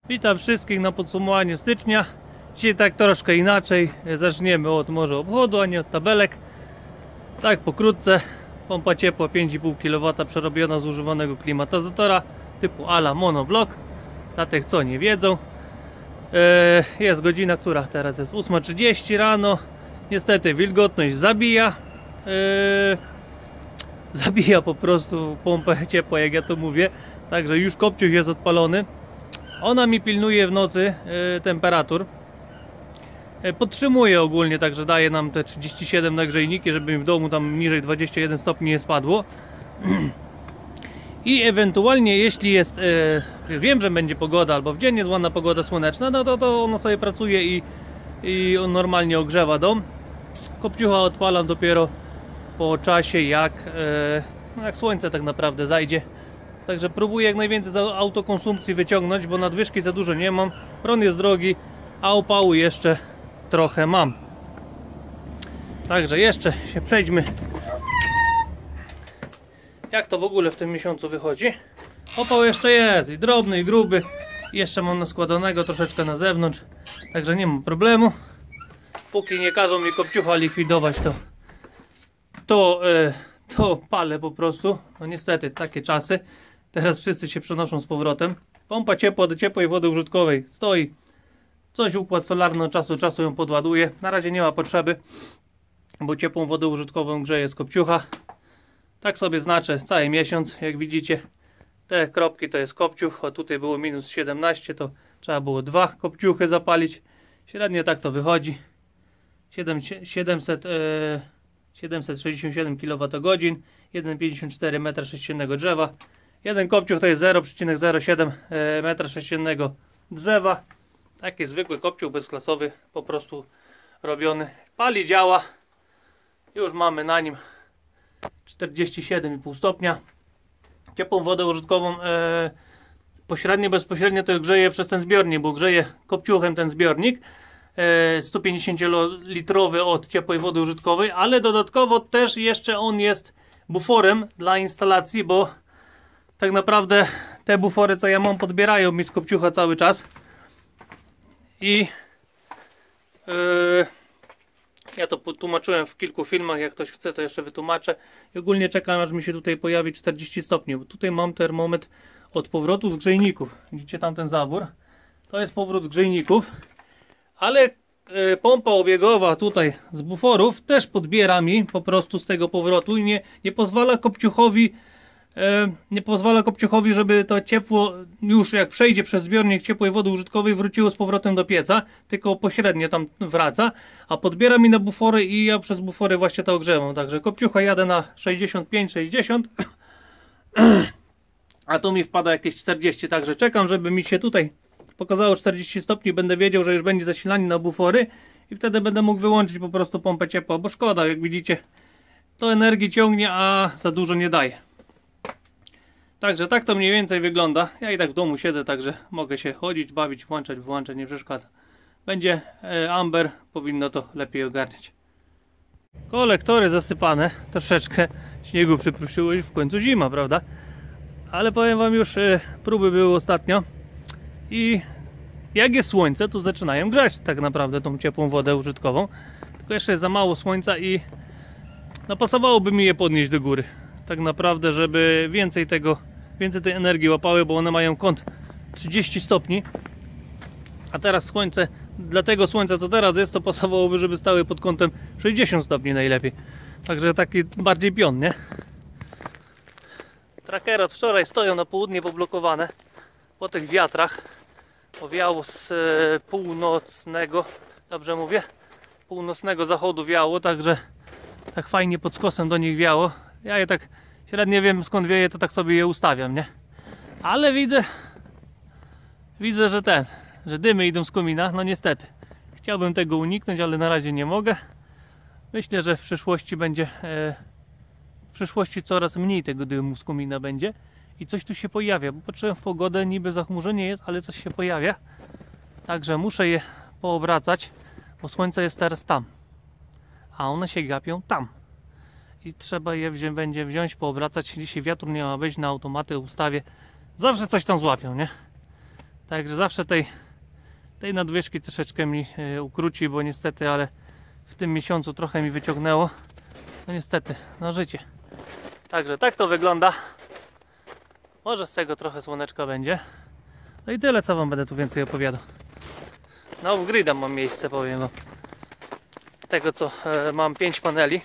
Witam wszystkich na podsumowaniu stycznia. Dzisiaj tak troszkę inaczej. Zaczniemy od może obchodu, a nie od tabelek. Tak pokrótce. Pompa ciepła 5,5 kW przerobiona z używanego klimatyzatora typu ala monoblock. Dla tych co nie wiedzą. Jest godzina, która teraz jest 8:30 rano. Niestety wilgotność zabija. Zabija po prostu pompę ciepła, jak ja to mówię. Także już kopciuch jest odpalony. Ona mi pilnuje w nocy temperatur. Podtrzymuje ogólnie, także daje nam te 37 nagrzejniki, żeby mi w domu tam niżej 21 stopni nie spadło. I ewentualnie jeśli jest, wiem, że będzie pogoda, albo w dzień jest ładna pogoda słoneczna, no to ono sobie pracuje i on normalnie ogrzewa dom. Kopciucha odpalam dopiero po czasie, jak słońce tak naprawdę zajdzie. Także próbuję jak najwięcej z autokonsumpcji wyciągnąć, bo nadwyżki za dużo nie mam. Prąd jest drogi, a opału jeszcze trochę mam. Także jeszcze się przejdźmy, jak to w ogóle w tym miesiącu wychodzi. Opał jeszcze jest i drobny, i gruby. Jeszcze mam naskładanego troszeczkę na zewnątrz. Także nie mam problemu. Póki nie każą mi kopciucha likwidować, to palę po prostu. No niestety, takie czasy. Teraz wszyscy się przenoszą z powrotem. Pompa ciepła do ciepłej wody użytkowej stoi. Coś układ solarny od czasu do czasu ją podładuje. Na razie nie ma potrzeby, bo ciepłą wodę użytkową grzeje z kopciucha. Tak sobie znaczę cały miesiąc. Jak widzicie, te kropki to jest kopciuch. A tutaj było minus 17, to trzeba było 2 kopciuchy zapalić. Średnio tak to wychodzi. 767 kWh, 1,54 m3 drzewa. Jeden kopciuch to jest 0,07 m3 drzewa. Taki zwykły kopciuch bezklasowy, po prostu robiony. Pali, działa. Już mamy na nim 47,5 stopnia. Ciepłą wodę użytkową pośrednio, bezpośrednio to grzeje przez ten zbiornik, bo grzeje kopciuchem ten zbiornik 150-litrowy od ciepłej wody użytkowej, ale dodatkowo też jeszcze on jest buforem dla instalacji, bo tak naprawdę te bufory, co ja mam, podbierają mi z kopciucha cały czas. I ja to tłumaczyłem w kilku filmach, jak ktoś chce, to jeszcze wytłumaczę. I ogólnie czekam, aż mi się tutaj pojawi 40 stopni, bo tutaj mam termometr od powrotu z grzejników. Widzicie tam ten zawór? To jest powrót z grzejników, ale pompa obiegowa tutaj z buforów też podbiera mi po prostu z tego powrotu i nie pozwala kopciuchowi, żeby to ciepło już jak przejdzie przez zbiornik ciepłej wody użytkowej wróciło z powrotem do pieca, tylko pośrednio tam wraca, a podbiera mi na bufory i ja przez bufory właśnie to ogrzewam. Także kopciucha jadę na 65-60, a tu mi wpada jakieś 40, także czekam, żeby mi się tutaj pokazało 40 stopni, będę wiedział, że już będzie zasilanie na bufory i wtedy będę mógł wyłączyć po prostu pompę ciepła, bo szkoda, jak widzicie, to energii ciągnie, a za dużo nie daje. Także tak to mniej więcej wygląda. Ja i tak w domu siedzę, także mogę się chodzić, bawić, włączać, wyłączać, nie przeszkadza. Będzie amber, powinno to lepiej ogarniać. Kolektory zasypane, troszeczkę śniegu przypruszyło i w końcu zima, prawda? Ale powiem wam, już próby były ostatnio i jak jest słońce, to zaczynają grzać tak naprawdę tą ciepłą wodę użytkową. Tylko jeszcze jest za mało słońca i no pasowałoby mi je podnieść do góry. Tak naprawdę, żeby więcej tej energii łapały, bo one mają kąt 30 stopni. A teraz słońce, dla tego słońca co teraz jest, to pasowałoby, żeby stały pod kątem 60 stopni najlepiej. Także taki bardziej pion, nie? Trackery od wczoraj stoją na południe poblokowane po tych wiatrach. Powiało z północnego, dobrze mówię? Północnego zachodu wiało, także tak fajnie pod skosem do nich wiało. Ja je tak średnio wiem, skąd wieje, to tak sobie je ustawiam, nie? Ale widzę, że dymy idą z komina, no niestety. Chciałbym tego uniknąć, ale na razie nie mogę. Myślę, że w przyszłości coraz mniej tego dymu z komina będzie i coś tu się pojawia, bo patrzyłem w pogodę, niby zachmurzenie jest, ale coś się pojawia. Także muszę je poobracać, bo słońce jest teraz tam, a one się gapią tam. I trzeba je będzie wziąć, poobracać. Dzisiaj wiatru nie ma być, na automaty ustawię. Zawsze coś tam złapią, nie? Także zawsze tej nadwyżki troszeczkę mi ukróci, bo niestety, ale w tym miesiącu trochę mi wyciągnęło. No niestety, no życie. Także tak to wygląda. Może z tego trochę słoneczka będzie. No i tyle, co wam będę tu więcej opowiadał. Na off-grida mam miejsce, powiem wam. Tego co mam 5 paneli.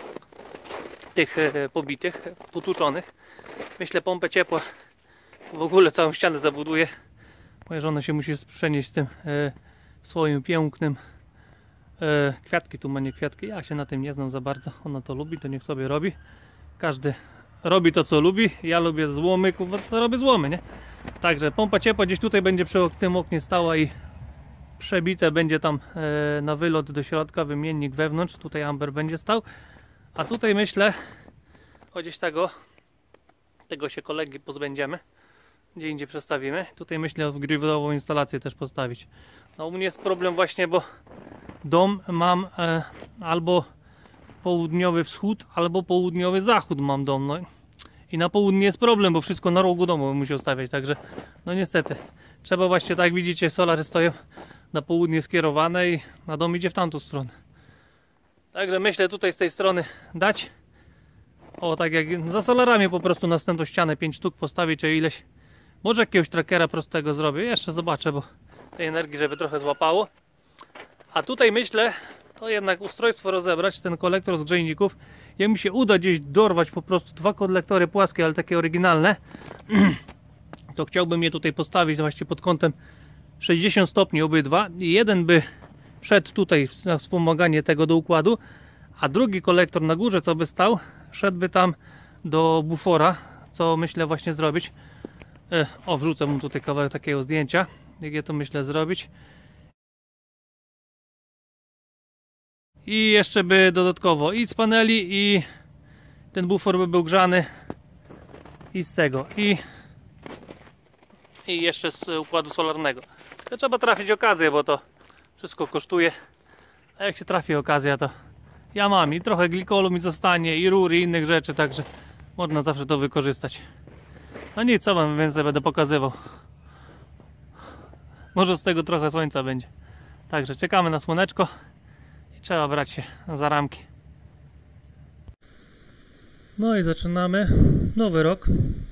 Tych pobitych, potłuczonych. Myślę, pompę ciepła w ogóle całą ścianę zabuduję. Moja żona się musi przenieść z tym swoim pięknym kwiatki, tu ma nie kwiatki. Ja się na tym nie znam za bardzo. Ona to lubi, to niech sobie robi. Każdy robi to co lubi. Ja lubię złomy, to robię złomy, nie? Także pompa ciepła gdzieś tutaj będzie przy tym oknie stała i przebite będzie tam na wylot do środka, wymiennik wewnątrz. Tutaj amber będzie stał. A tutaj myślę, o gdzieś tego się kolegi pozbędziemy. Gdzie indziej przestawimy. Tutaj myślę o wgrywową instalację też postawić. No u mnie jest problem właśnie, bo dom mam albo południowy wschód, albo południowy zachód mam dom. No i na południe jest problem, bo wszystko na rogu domu bym musiał stawiać. Także no niestety. Trzeba właśnie, tak jak widzicie, solary stoją na południe skierowane i na dom idzie w tamtą stronę. Także myślę tutaj z tej strony dać. O, tak jak za solarami po prostu następną ścianę 5 sztuk postawić, czy ileś. Może jakiegoś trackera prostego zrobię. Jeszcze zobaczę, bo tej energii, żeby trochę złapało. A tutaj myślę, to jednak ustrojstwo rozebrać, ten kolektor z grzejników. Jak mi się uda gdzieś dorwać po prostu 2 kolektory płaskie, ale takie oryginalne, to chciałbym je tutaj postawić właśnie pod kątem 60 stopni obydwa. I jeden by szedł tutaj na wspomaganie tego do układu, a drugi kolektor na górze, co by stał, szedłby tam do bufora, co myślę właśnie zrobić. O, wrzucę mu tutaj kawałek takiego zdjęcia, jak ja to myślę zrobić. I jeszcze by dodatkowo i z paneli, i ten bufor by był grzany i z tego, i jeszcze z układu solarnego. To trzeba trafić okazję, bo to wszystko kosztuje. A jak się trafi okazja, to ja mam i trochę glikolu mi zostanie, i rur, i innych rzeczy, także można zawsze to wykorzystać. No nic, co wam więcej będę pokazywał. Może z tego trochę słońca będzie. Także czekamy na słoneczko i trzeba brać się za ramki. No i zaczynamy nowy rok.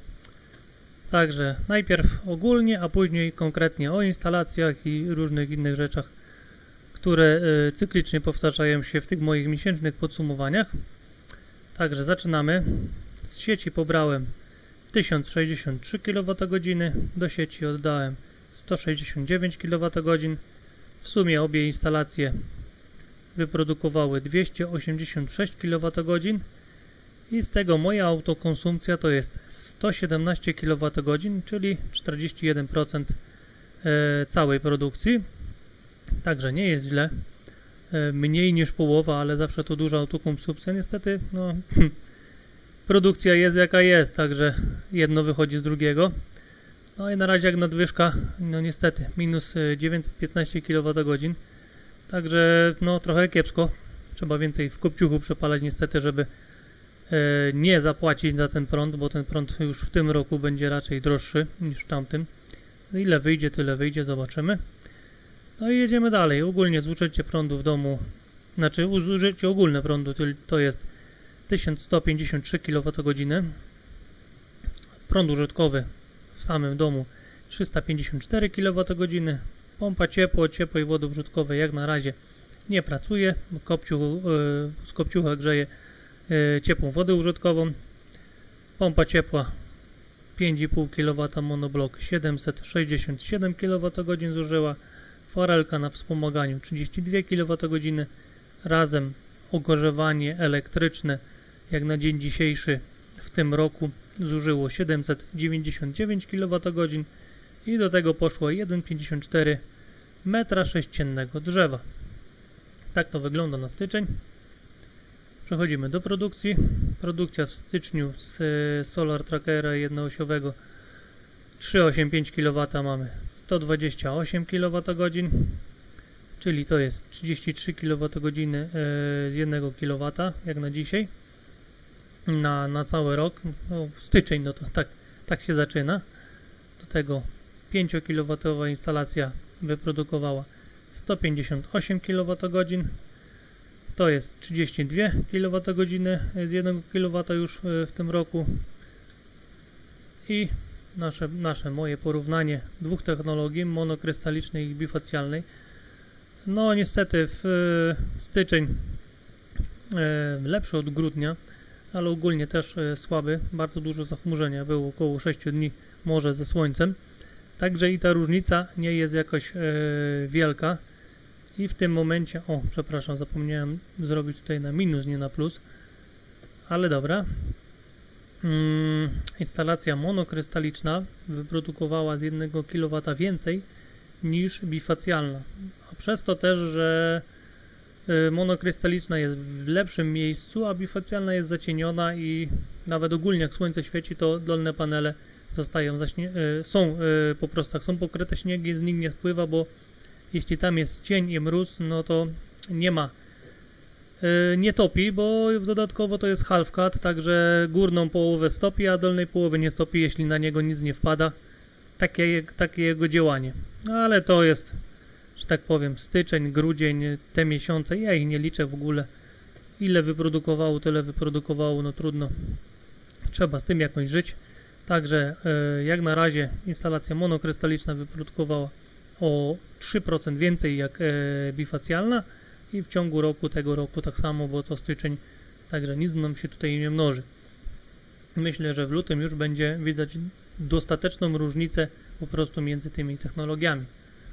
Także najpierw ogólnie, a później konkretnie o instalacjach i różnych innych rzeczach, które cyklicznie powtarzają się w tych moich miesięcznych podsumowaniach. Także zaczynamy. Z sieci pobrałem 1063 kWh, do sieci oddałem 169 kWh. W sumie obie instalacje wyprodukowały 286 kWh i z tego moja autokonsumpcja to jest 117 kWh, czyli 41% całej produkcji. Także nie jest źle. Mniej niż połowa, ale zawsze to duża autokonsumpcja. Niestety no, produkcja jest jaka jest, także jedno wychodzi z drugiego. No i na razie jak nadwyżka, no niestety minus 915 kWh. Także no trochę kiepsko. Trzeba więcej w kopciuchu przepalać niestety, żeby nie zapłacić za ten prąd, bo ten prąd już w tym roku będzie raczej droższy niż w tamtym. Ile wyjdzie, tyle wyjdzie, zobaczymy. No i jedziemy dalej. Ogólnie zużycie prądu w domu, znaczy zużycie ogólne prądu to jest 1153 kWh. Prąd użytkowy w samym domu 354 kWh. Pompa ciepłej wody użytkowej jak na razie nie pracuje. Z kopciucha grzeje ciepłą wodę użytkową. Pompa ciepła 5,5 kW monoblok 767 kWh zużyła. Forelka na wspomaganiu 32 kWh. Razem ogrzewanie elektryczne jak na dzień dzisiejszy w tym roku zużyło 799 kWh i do tego poszło 1,54 m3 drzewa. Tak to wygląda na styczeń. Przechodzimy do produkcji. Produkcja w styczniu z Solar Trackera jednoosiowego 385 kW mamy 128 kWh, czyli to jest 33 kWh z 1 kW jak na dzisiaj, na cały rok. No, styczeń, no to tak się zaczyna. Do tego 5 kW instalacja wyprodukowała 158 kWh. To jest 32 kWh z 1 kW już w tym roku. I moje porównanie dwóch technologii, monokrystalicznej i bifacjalnej. No niestety w styczeń lepszy od grudnia, ale ogólnie też słaby, bardzo dużo zachmurzenia, było około 6 dni morze ze słońcem, także i ta różnica nie jest jakoś wielka. I w tym momencie, przepraszam, zapomniałem zrobić tutaj na minus, nie na plus, ale dobra. Instalacja monokrystaliczna wyprodukowała z 1 kW więcej niż bifacjalna, a przez to też, że monokrystaliczna jest w lepszym miejscu, a bifacjalna jest zacieniona i nawet ogólnie jak słońce świeci, to dolne panele zostają są po prostu tak, są pokryte śniegiem, z nich nie spływa, bo jeśli tam jest cień i mróz, no to nie topi, bo dodatkowo to jest half cut, także górną połowę stopi, a dolnej połowy nie stopi, jeśli na niego nic nie wpada. Takie jego działanie. Ale to jest, że tak powiem, styczeń, grudzień, te miesiące, ja ich nie liczę w ogóle. Ile wyprodukowało, tyle wyprodukowało, no trudno. Trzeba z tym jakoś żyć. Także jak na razie instalacja monokrystaliczna wyprodukowała o 3% więcej jak bifacjalna i w ciągu roku, tego roku tak samo, bo to styczeń, także nic nam się tutaj nie mnoży. Myślę, że w lutym już będzie widać dostateczną różnicę po prostu między tymi technologiami.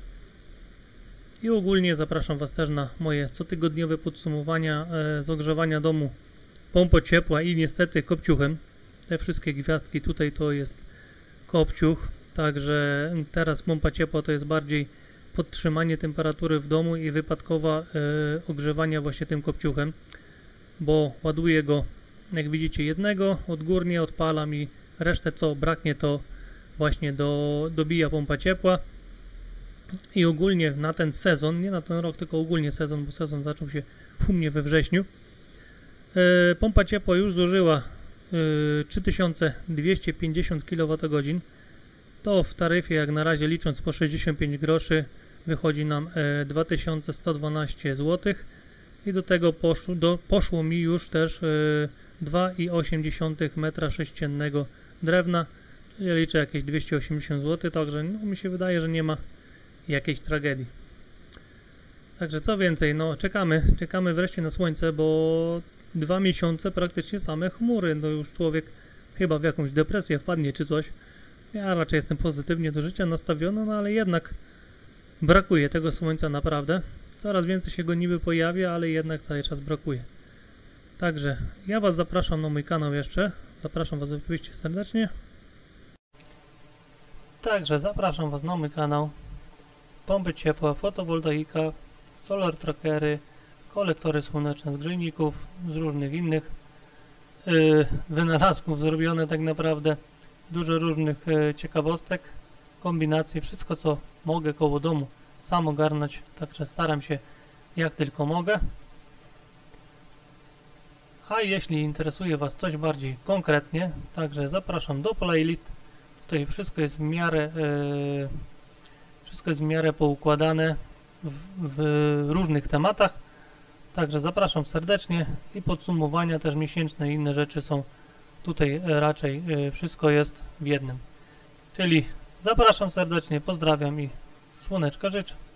I ogólnie zapraszam Was też na moje cotygodniowe podsumowania z ogrzewania domu pompą ciepła i niestety kopciuchem. Te wszystkie gwiazdki tutaj to jest kopciuch, także teraz pompa ciepła to jest bardziej podtrzymanie temperatury w domu i wypadkowa ogrzewania właśnie tym kopciuchem, bo ładuję go, jak widzicie, jednego, odgórnie odpalam i resztę co braknie to właśnie dobija pompa ciepła. I ogólnie na ten sezon, nie na ten rok, tylko ogólnie sezon, bo sezon zaczął się u mnie we wrześniu, pompa ciepła już zużyła 3250 kWh. To w taryfie, jak na razie licząc po 65 groszy, wychodzi nam 2112 zł i do tego poszło mi już też 2,8 m3 drewna, czyli liczę jakieś 280 zł, także no, mi się wydaje, że nie ma jakiejś tragedii. Także co więcej, no czekamy wreszcie na słońce, bo 2 miesiące praktycznie same chmury, no już człowiek chyba w jakąś depresję wpadnie czy coś. Ja raczej jestem pozytywnie do życia nastawiony, no ale jednak brakuje tego słońca naprawdę. Coraz więcej się go niby pojawia, ale jednak cały czas brakuje. Także ja Was zapraszam na mój kanał jeszcze. Zapraszam Was oczywiście serdecznie. Także zapraszam Was na mój kanał. Pompy ciepła, fotowoltaika, solar trackery, kolektory słoneczne z grzejników, z różnych innych wynalazków zrobione tak naprawdę. Dużo różnych ciekawostek, kombinacji, wszystko co mogę koło domu sam ogarnąć, także staram się jak tylko mogę. A jeśli interesuje Was coś bardziej konkretnie, także zapraszam do playlist. Tutaj wszystko jest w miarę poukładane w różnych tematach. Także zapraszam serdecznie i podsumowania też miesięczne i inne rzeczy są tutaj raczej wszystko jest w jednym. Czyli zapraszam serdecznie, pozdrawiam i słoneczka życzę.